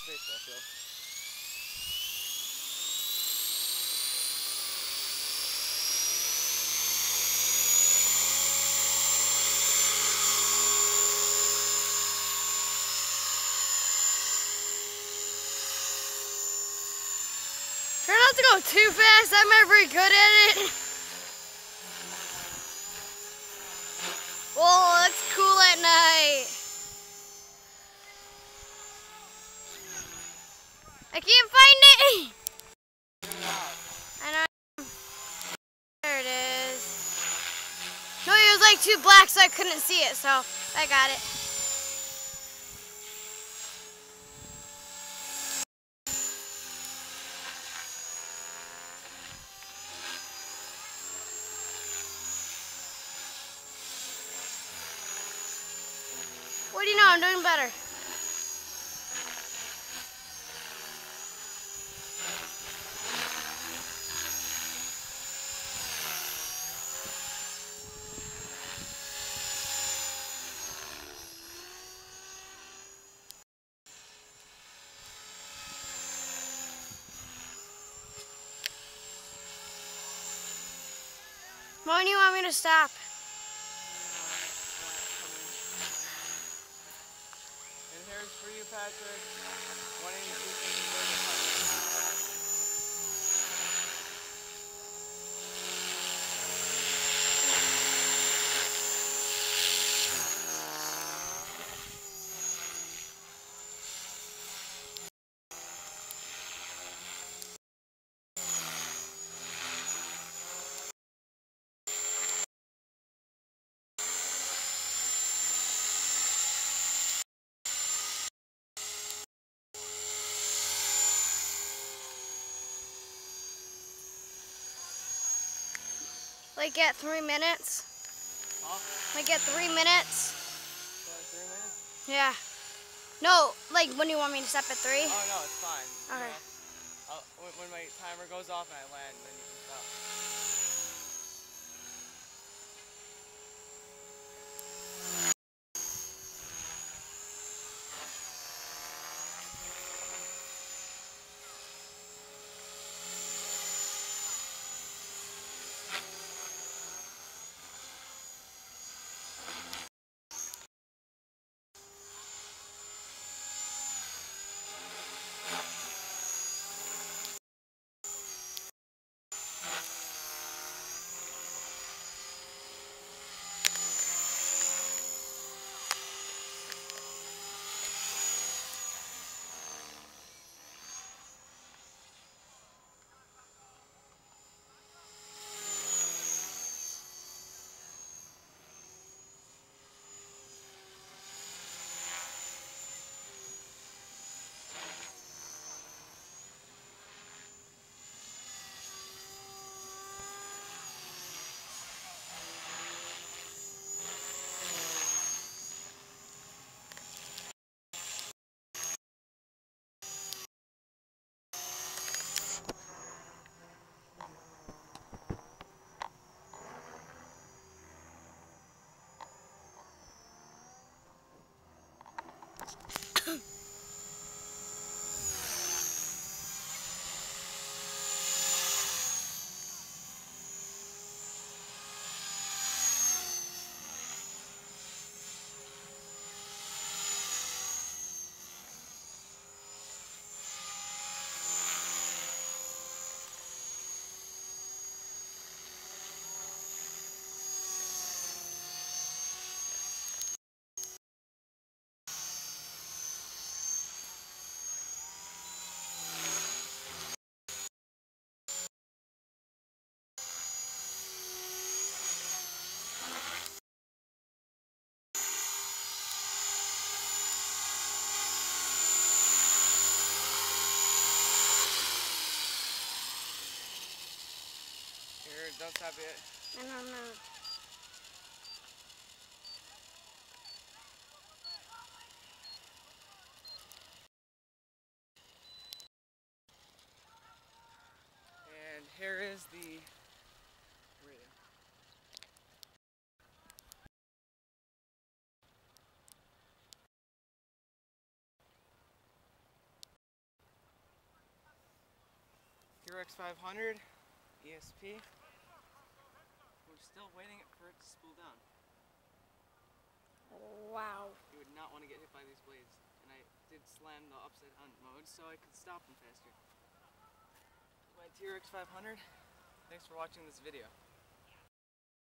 spaceful, I feel. Try not to go too fast. I'm not very good at it. Whoa, that's cool at night. I can't find it. I know. There it is. No, it was like too black, so I couldn't see it. So I got it. What do you know? I'm doing better. When do you want me to stop? And here's for you, Patrick. Wanting to see things very Like at 3 minutes? Huh? Like at 3 minutes? So like 3 minutes? Yeah. No, like when do you want me to stop at 3? Oh no, it's fine. Okay. You know, when my timer goes off and I land, then you can stop. Here, don't stop yet. I don't know. And here is the Trex 500 ESP. We're still waiting for it to spool down. Wow. You would not want to get hit by these blades, and I did slam the upside down mode so I could stop them faster. My Trex 500. Thanks for watching this video.